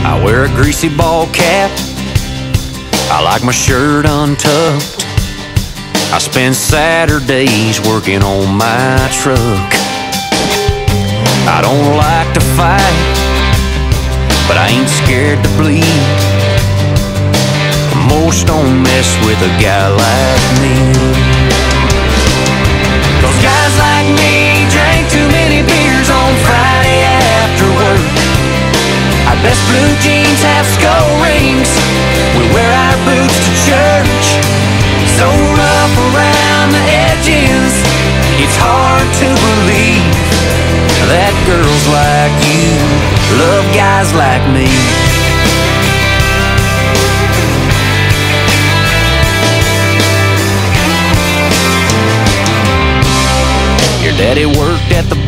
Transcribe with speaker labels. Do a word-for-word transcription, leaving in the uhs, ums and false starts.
Speaker 1: I wear a greasy ball cap, I like my shirt untucked. I spend Saturdays working on my truck. I don't like to fight, but I ain't scared to bleed. Most don't mess with a guy like me, 'cause guys like me drink too many beers on Friday after work. Our best blue jeans have skull rings, we wear our boots to church. Sewn up around the edges, it's hard to believe that girls like you love guys like me. Your daddy worked at the